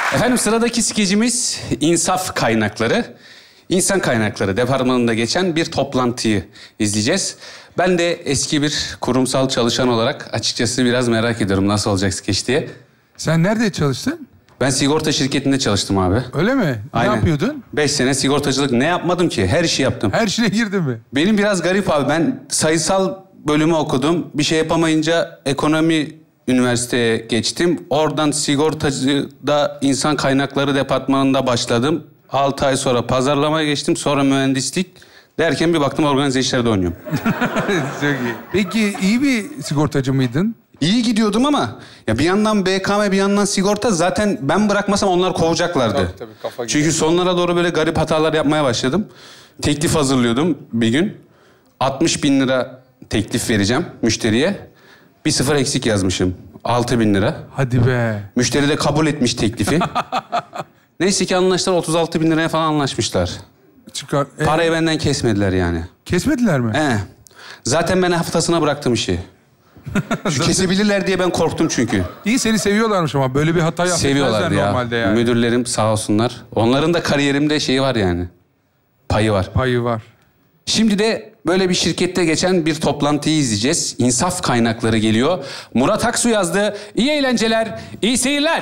Efendim sıradaki skecimiz insaf kaynakları. İnsan kaynakları departmanında geçen bir toplantıyı izleyeceğiz. Ben de eski bir kurumsal çalışan olarak açıkçası biraz merak ediyorum nasıl olacak skeç diye. Sen nerede çalıştın? Ben sigorta şirketinde çalıştım abi. Öyle mi? Aynen. Ne yapıyordun? 5 sene sigortacılık. Ne yapmadım ki? Her işi yaptım. Her şeye girdin mi? Benim biraz garip abi. Ben sayısal bölümü okudum. Bir şey yapamayınca ekonomi üniversiteye geçtim. Oradan sigortacıda insan kaynakları departmanında başladım. 6 ay sonra pazarlamaya geçtim. Sonra mühendislik. Derken bir baktım organize işlerde oynuyorum. Çok iyi. Peki iyi bir sigortacı mıydın? İyi gidiyordum ama ya bir yandan BKM bir yandan sigorta zaten ben bırakmasam onlar kovacaklardı. Tabii, kafa gider. Çünkü sonlara doğru böyle garip hatalar yapmaya başladım. Teklif hazırlıyordum bir gün. 60.000 lira teklif vereceğim müşteriye. Bir sıfır eksik yazmışım. 6.000 lira. Hadi be. Müşteri de kabul etmiş teklifi. Neyse ki anlaştılar 36.000 liraya falan anlaşmışlar. Çıkar. Parayı benden kesmediler yani. Kesmediler mi? Zaten ben haftasına bıraktım işi. Kesebilirler diye ben korktum çünkü. İyi seni seviyorlarmış ama böyle bir hata Seviyorlar yapmazlar ya. normalde yani. Müdürlerim sağ olsunlar. Onların da kariyerimde şeyi var yani. Payı var. Payı var. Şimdi de böyle bir şirkette geçen bir toplantıyı izleyeceğiz. İnsaf kaynakları geliyor. Murat Aksu yazdı. İyi eğlenceler, iyi seyirler.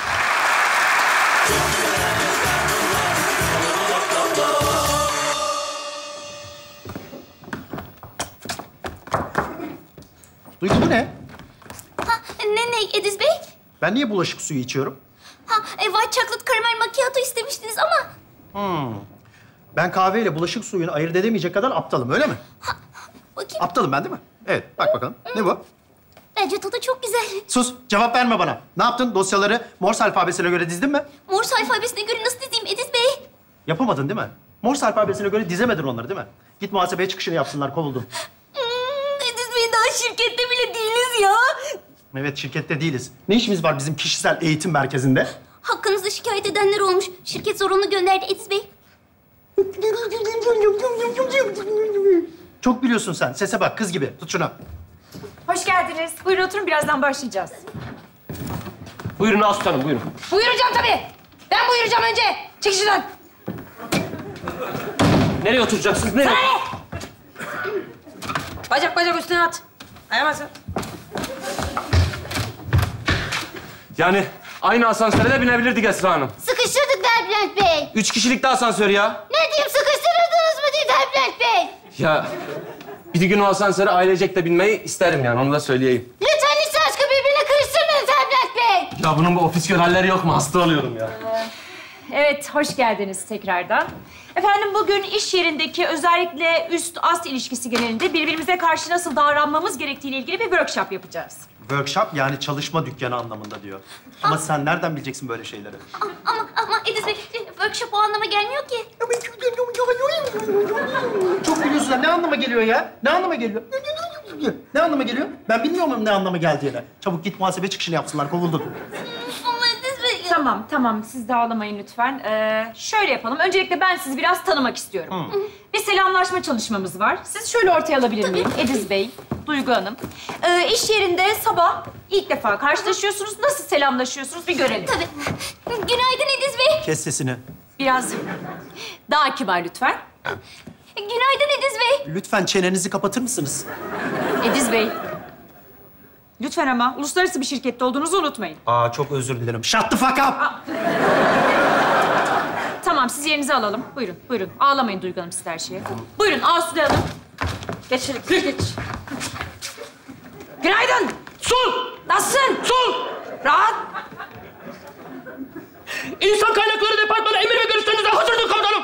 Duygu bu ne? Ha, ne Ediz Bey? Ben niye bulaşık suyu içiyorum? Ha, white chocolate caramel macchiato istemiştiniz ama... Ben kahveyle bulaşık suyunu ayırt edemeyecek kadar aptalım, öyle mi? Bakayım. Aptalım ben değil mi? Evet, bak bakalım. Ne bu? Bence tadı çok güzel. Sus, cevap verme bana. Ne yaptın? Dosyaları Morse alfabesine göre dizdin mi? Morse alfabesine göre nasıl dizeyim Ediz Bey? Yapamadın değil mi? Morse alfabesine göre dizemedin onları değil mi? Git muhasebeye çıkışını yapsınlar, kovuldun. Ediz Bey daha şirkette bile değiliz ya. Evet, şirkette değiliz. Ne işimiz var bizim kişisel eğitim merkezinde? Hakkınızda şikayet edenler olmuş. Şirket zorunlu gönderdi Ediz Bey. Çok biliyorsun sen. Sese bak, kız gibi. Tut şunu. Hoş geldiniz. Buyurun oturun, birazdan başlayacağız. Buyurun Aslı Hanım, buyurun. Buyuracağım tabii. Ben buyuracağım önce. Çek şuradan. Nereye oturacaksınız? Nereye? Bacak üstüne at. Ayamazsın. Yani aynı asansöre de binebilirdik Esra Hanım. Sıkıştırdık Bülent Bey. 3 kişilik de asansör ya. Ne diyeyim sıkıştırırdınız mı diye Bülent Bey? Ya bir gün o asansöre ailecek de binmeyi isterim yani, onu da söyleyeyim. Lütfen hiç aşkı birbirine karıştırmayın Bülent Bey. Ya bunun bu ofis görevlileri yok mu? Hasta oluyorum ya. Evet, hoş geldiniz tekrardan. Efendim bugün iş yerindeki özellikle üst-ast ilişkisi genelinde birbirimize karşı nasıl davranmamız gerektiğiyle ilgili bir workshop yapacağız. Workshop yani çalışma dükkanı anlamında diyor. Ama sen nereden bileceksin böyle şeyleri? Ama Ediz Bey, workshop o anlama gelmiyor ki. Çok biliyorsun sen. Ne anlama geliyor ya? Ne anlama geliyor? Ne anlama geliyor? Ben bilmiyorum ne anlama geldiğini. Çabuk git muhasebe çıkışını yapsınlar, kovuldun. Ama Ediz Bey... Tamam. Siz de ağlamayın lütfen. Şöyle yapalım. Öncelikle ben sizi biraz tanımak istiyorum. Bir selamlaşma çalışmamız var. Siz şöyle ortaya alabilir miyim? Ediz Bey, Duygu Hanım. İş yerinde sabah ilk defa karşılaşıyorsunuz. Nasıl selamlaşıyorsunuz bir görelim. Tabii. Günaydın Ediz Bey. Kes sesini. Biraz daha kibar lütfen. Günaydın Ediz Bey. Lütfen çenenizi kapatır mısınız? Ediz Bey. Lütfen ama uluslararası bir şirkette olduğunuzu unutmayın. Çok özür dilerim. Shut the fuck up! Tamam, siz yerinize alalım. Buyurun. Ağlamayın Duygu Hanım, siz her şeye. Buyurun, Asude Hanım. Geç. Günaydın. Sul! Nasılsın? Sul! Rahat. İnsan kaynakları departmanı emir ve görüşlerinize hazırdır komutanım.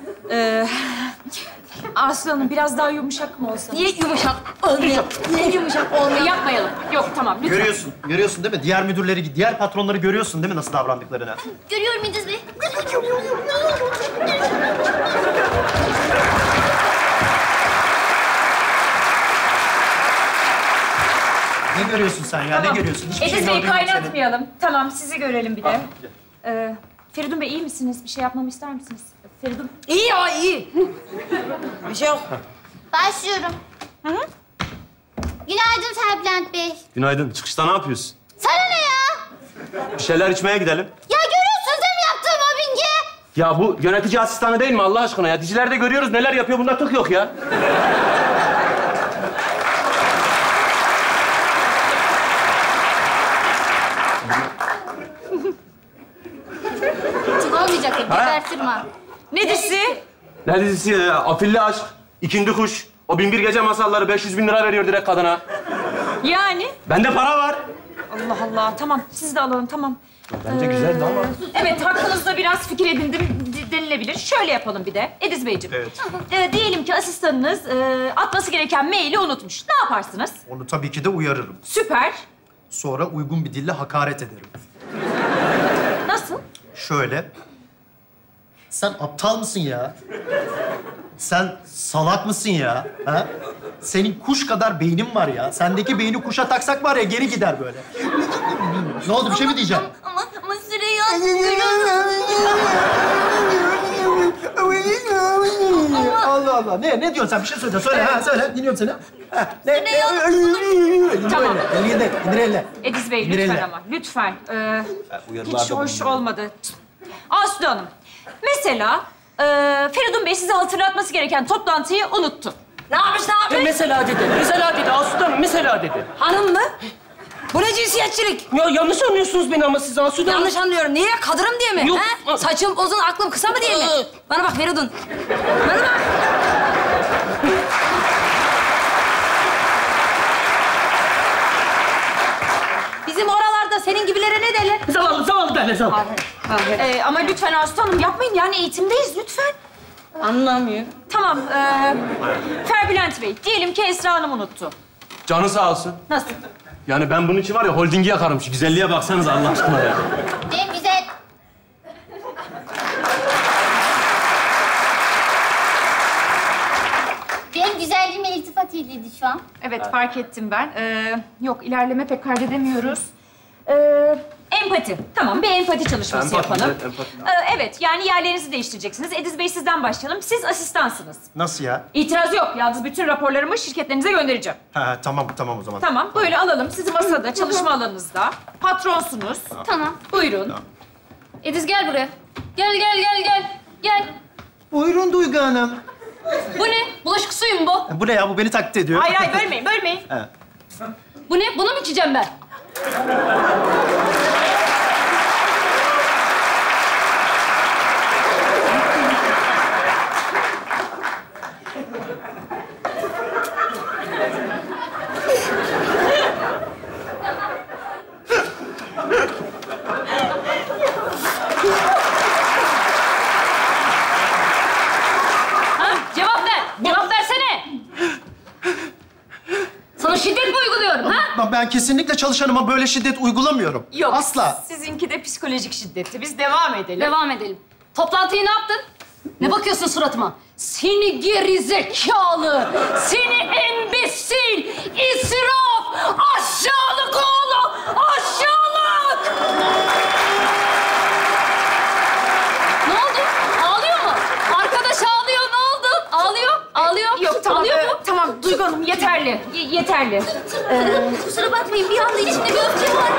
Aslı Hanım biraz daha yumuşak mı olsa? Niye yumuşak olmuyor? Niye yumuşak olmuyor? Yapmayalım. Yok, tamam lütfen. Görüyorsun değil mi? Diğer müdürleri, diğer patronları görüyorsun değil mi nasıl davrandıklarını? Görüyorum Ediz Bey. Ne görüyorsun sen ya? Tamam. Ne görüyorsun? Hiçbir şey Ediz Bey'i gördüğün yok senin. kaynatmayalım. Tamam, sizi görelim bir de. Feridun Bey iyi misiniz? Bir şey yapmamı ister misiniz? Feridun. İyi. Bir şey yok. Başlıyorum. Günaydın Bülent Bey. Günaydın. Çıkışta ne yapıyorsun? Sana ne ya? Bir şeyler içmeye gidelim. Ya görüyorsun Ya bu yönetici asistanı değil mi Allah aşkına ya? Dizilerde görüyoruz neler yapıyor, bunda tık yok ya. Çok olmayacak. Gebertirme. Ne dizisi? Ne dizisi ya? Afilli Aşk, İkindi Kuş. O 1001 Gece Masalları 500.000 lira veriyor direkt kadına. Yani? Bende para var. Allah Allah. Tamam, siz de alın, tamam. Bence güzeldi ama. Evet, hakkınızda biraz fikir edindim denilebilir. Şöyle yapalım bir de, Ediz Beyciğim. Evet. Diyelim ki asistanınız atması gereken maili unutmuş. Ne yaparsınız? Onu tabii ki de uyarırım. Süper. Sonra uygun bir dille hakaret ederim. Nasıl? Şöyle. Sen aptal mısın ya? Sen salak mısın ya? Ha? Senin kuş kadar beynin var ya. Sendeki beyni kuşa taksak var ya geri gider böyle. Ne oldu, bir şey mi diyeceğim? Ama Süreyya... Allah Allah. Ne diyorsun sen? Bir şey söyle. Söyle ha, söyle. Dinliyorum seni. Ha, ne? Tamam. İndir elle. Ediz Bey İndir lütfen elle. ama, lütfen. Hiç hoş olmadı. Aslı Hanım, mesela Feridun Bey size hatırlatması gereken toplantıyı unuttu. Ne yapmış? Mesela dedi Asudan, mesela dedi. Hanım mı? Bu ne cinsiyetçilik? Ya yanlış anlıyorsunuz beni ama siz Asudan. Yanlış anlıyorum. Niye? Kadınım diye mi? Yok. He? Saçım uzun, aklım kısa mı diye mi? Bana bak Feridun. Bana bak. Bizim oralarda senin gibilere ne derler? Zavallı derler, zavallı. Ama lütfen Aslı Hanım yapmayın, yani eğitimdeyiz lütfen. Anlamıyor. Tamam, Ferbülent Bey, diyelim ki Esra Hanım unuttu. Canı sağ olsun. Nasıl? Yani ben bunun için var ya holdingi yakarım. Şu güzelliğe baksanız Allah aşkına ya. En güzel... Benim güzelliğime iltifat edildi şu an. Evet, fark ettim ben. Yok, ilerleme pek kaydedemiyoruz. Empati. Tamam, bir empati çalışması Empati, yapalım. evet, empati. Evet, yani yerlerinizi değiştireceksiniz. Ediz Bey, sizden başlayalım. Siz asistansınız. Nasıl ya? İtiraz yok. Yalnız bütün raporlarımı şirketlerinize göndereceğim. Ha, tamam o zaman. Tamam, böyle alalım. Sizi masada, çalışma alanınızda. Patronsunuz. Tamam. Buyurun. Ediz gel buraya. Gel. Buyurun Duygu Hanım. Bu ne? Bulaşık suyu mu bu? Bu ne ya? Bu beni taklit ediyor. Hayır, bölmeyin. Ha. Bu ne? Bunu mu içeceğim ben? Cevap versene. Sana şiddet mi uyguluyorum ha? Ben kesinlikle çalışanıma böyle şiddet uygulamıyorum. Yok. Asla. Sizinki de psikolojik şiddetti. Biz devam edelim. Devam edelim. Toplantıyı ne yaptın? Ne bakıyorsun suratıma? Seni gerizekalı, seni embesil, israf, aşağılık oğlu, aşağılık! Ne oldu? Ağlıyor mu? Arkadaş ağlıyor, ne oldu? Ağlıyor. Yok, tamam. Ağlıyor mu? Tamam, Duygu Hanım yeterli. Yeterli. Kusura bakmayın, bir anda içinde bir öfke var.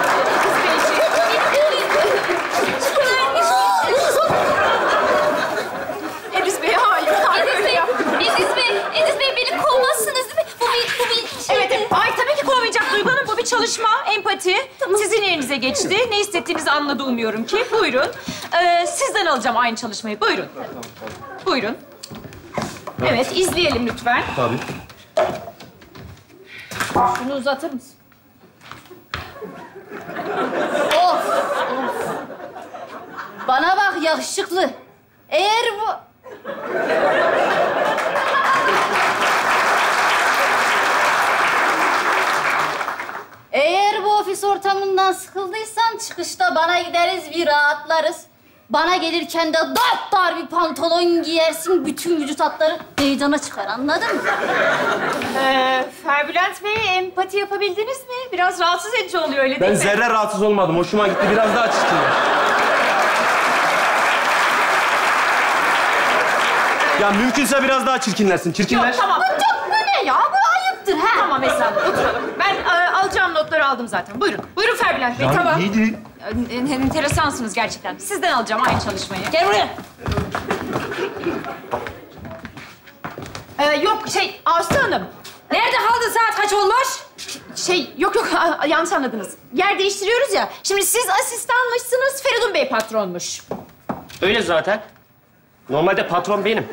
Ediz Bey, hayır. Ediz Bey beni kovmazsınız değil mi? Bu bir şey. Evet. Ay tabii ki kovmayacak Duygu Hanım. Bu bir çalışma, empati. Sizin elinize geçti. Ne hissettiğinizi anladı umuyorum ki. Buyurun. Sizden alacağım aynı çalışmayı. Buyurun. Buyurun. Evet, izleyelim lütfen. Tabii. Şunu uzatır mısın? Of! Bana bak yakışıklı. Eğer bu... Eğer bu ofis ortamından sıkıldıysan çıkışta bana gideriz, bir rahatlarız. Bana gelirken de dar bir pantolon giyersin, bütün vücut hatları meydana çıkar, anladın mı? Ferbülent Bey, empati yapabildiniz mi? Biraz rahatsız edici oluyor, öyle Ben değil mi? zerre rahatsız olmadım. Hoşuma gitti. Biraz daha çirkinler. Ya mümkünse biraz daha çirkinlersin. Çirkinler. Yok, tamam. Bu ne ya? Bu ayıptır ha. Tamam Esra Hanım, oturalım. Ben alacağım notları aldım zaten. Buyurun. Buyurun Ferbülent Bey, tamam. İyiydi. Enteresansınız gerçekten. Sizden alacağım aynı çalışmayı. Gel buraya. Yok Aslı Hanım. Nerede kaldın? Saat kaç olmuş? Yok yanlış anladınız. Yer değiştiriyoruz ya. Şimdi siz asistanmışsınız, Feridun Bey patronmuş. Öyle zaten. Normalde patron benim.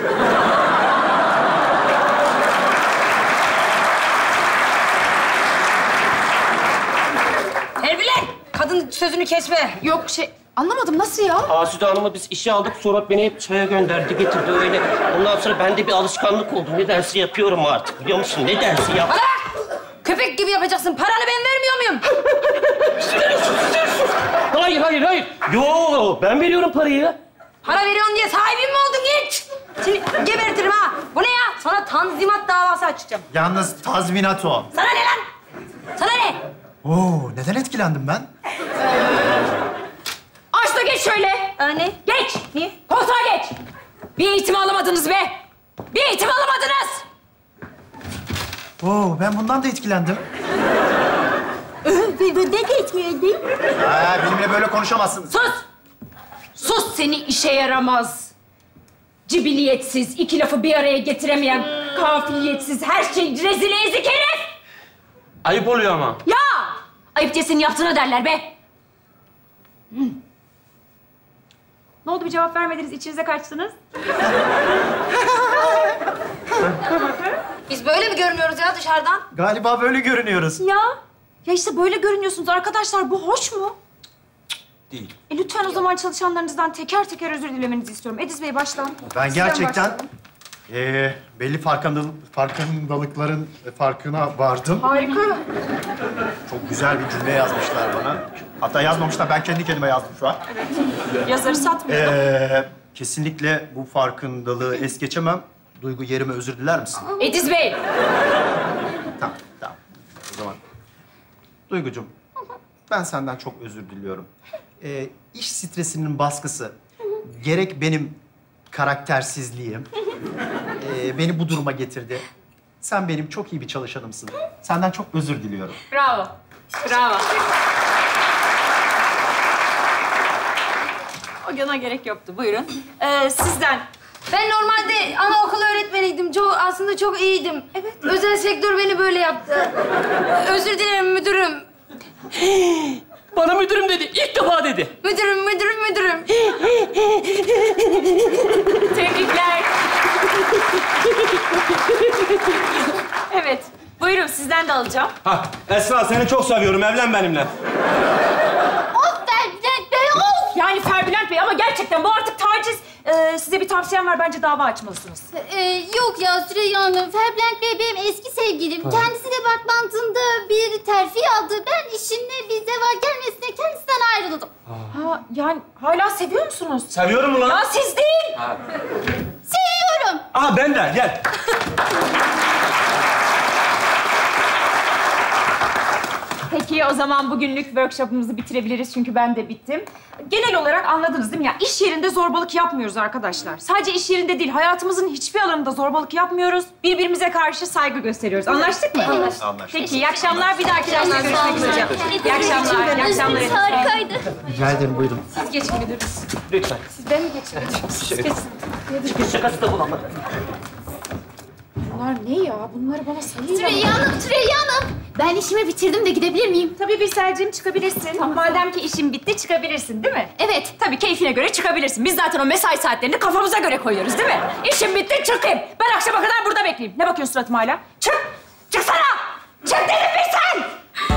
Erbilen! Kadın sözünü kesme. Yok anlamadım nasıl ya? Asude Hanım'ı biz işe aldık, sonra beni hep çaya gönderdi, getirdi öyle. Ondan sonra bende bir alışkanlık oldu. Ne dersi yapıyorum artık, biliyor musun? Ne dersi yap... Bana! Köpek gibi yapacaksın. Paranı ben vermiyor muyum? Hayır. Yo, ben veriyorum parayı. Para veriyorsun diye sahibin mi oldun git? Şimdi gebertirim ha. Bu ne ya? Sana tanzimat davası açacağım. Yalnız tazminat o. Sana ne lan? Sana ne? Oo, neden etkilendim ben? Aslı geç şöyle. Ne? Geç. Niye? Koltuğa geç. Bir eğitim alamadınız be. Bir eğitim alamadınız. Oo, ben bundan da etkilendim. Ben de etkilendim. Benimle böyle konuşamazsınız. Sus seni işe yaramaz. Cibiliyetsiz, iki lafı bir araya getiremeyen, kafiliyetsiz, her şey rezil ezik herif. Ayıp oluyor ama. Ya! Ayıp diye senin yaptığına derler be. Ne oldu bir cevap vermediniz, içinize kaçtınız? Biz böyle mi görünüyoruz ya dışarıdan? Galiba böyle görünüyoruz. Ya işte böyle görünüyorsunuz arkadaşlar. Bu hoş mu? Değil. Lütfen o zaman çalışanlarınızdan teker teker özür dilemenizi istiyorum. Ediz Bey baştan. Ben Sizden gerçekten başlayalım. belli farkındalıkların farkına vardım. Harika. Çok güzel bir cümle yazmışlar bana. Hatta yazmamışlar, ben kendi kendime yazdım şu an. Yazarı satmıyor. Kesinlikle bu farkındalığı es geçemem. Duygu, yerime özür diler misin? Ediz Bey. Tamam. O zaman. Duygucuğum, ben senden çok özür diliyorum. İş stresinin baskısı, gerek benim karaktersizliğim beni bu duruma getirdi. Sen benim çok iyi bir çalışanımsın. Senden çok özür diliyorum. Bravo. O yana gerek yoktu. Buyurun. Sizden. Ben normalde anaokulu öğretmeniydim. Aslında çok iyiydim. Evet. Özel sektör beni böyle yaptı. Özür dilerim müdürüm. Bana müdürüm dedi, ilk defa dedi. Müdürüm. Tebrikler. Evet. Buyurun sizden de alacağım. Esra seni çok seviyorum, evlen benimle. Of Ferbülent Bey, of! Yani Ferbülent Bey ama gerçekten bu artık taciz. Size bir tavsiyem var. Bence dava açmalısınız. Yok ya Süreyya Hanım. Ferbülent Bey benim eski sevgilim. Kendisi departmanında bir terfi aldı. Ben işimle bir zeval gelmesine kendisinden ayrıldım. Yani hala seviyor musunuz? Seviyorum ulan. Ya siz değil. Seviyorum. Aha ben de, gel. Peki o zaman bugünlük workshop'umuzu bitirebiliriz çünkü ben de bittim. Genel olarak anladınız değil mi? Ya iş yerinde zorbalık yapmıyoruz arkadaşlar. Sadece iş yerinde değil, hayatımızın hiçbir alanında zorbalık yapmıyoruz. Birbirimize karşı saygı gösteriyoruz. Anlaştık mı? Anlaştık. Peki, iyi akşamlar. Bir dahaki derste görüşmek üzere. İyi akşamlar, iyi akşamlar. Özünüz harikaydı. Rica ederim, buyurun. Siz geçin müdürüz. Lütfen. Ben mi geçin? Siz geçin. Çıkış şakası da bulamadım. Bunlar ne ya? Bunları bana sayıyla... Süreyya Hanım. Ben işimi bitirdim de gidebilir miyim? Tabii Birsel'cim çıkabilirsin. Madem ki işin bitti çıkabilirsin değil mi? Evet. Tabii keyfine göre çıkabilirsin. Biz zaten o mesai saatlerini kafamıza göre koyuyoruz değil mi? İşim bitti çıkayım. Ben akşama kadar burada bekleyeyim. Ne bakıyorsun suratıma hala? Çık! Çıksana! Çık dedim Birsel!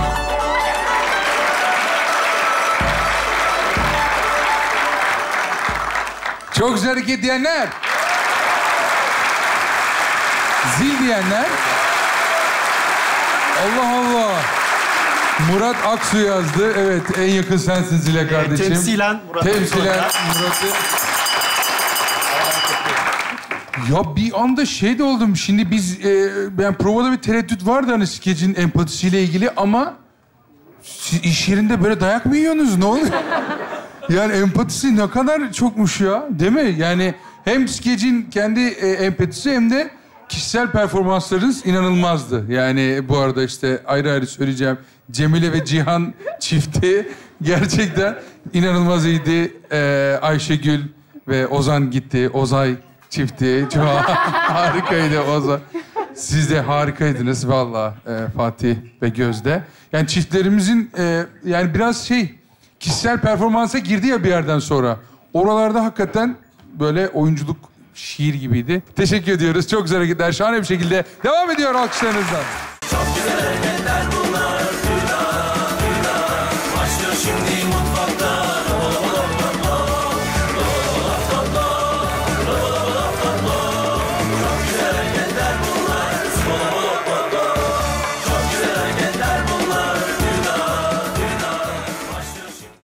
Çok güzel hareket diyenler. Zil diyenler. Allah Allah. Murat Aksu yazdı. Evet, en yakın sensin Zile kardeşim. Temsilen Murat. Temsilen Murat'ı. Ya bir anda şey de oldum. Şimdi biz, ben provada bir tereddüt vardı hani skecin empatisiyle ilgili ama... Siz iş yerinde böyle dayak mı yiyorsunuz? Ne oluyor? Yani empatisi ne kadar çokmuş ya, değil mi? Yani hem skecin kendi empatisi hem de kişisel performanslarınız inanılmazdı. Yani bu arada işte ayrı ayrı söyleyeceğim. Cemile ve Cihan çifti gerçekten inanılmaz iyiydi. Ayşegül ve Ozan gitti. Ozay çifti. Çok harikaydı Ozan. Siz de harikaydınız vallahi Fatih ve Gözde. Yani çiftlerimizin yani biraz kişisel performansa girdi ya bir yerden sonra. Oralarda hakikaten böyle oyunculuk şiir gibiydi. Teşekkür ediyoruz. Çok güzel hareketler. Şahane bir şekilde devam ediyor alkışlarınızdan.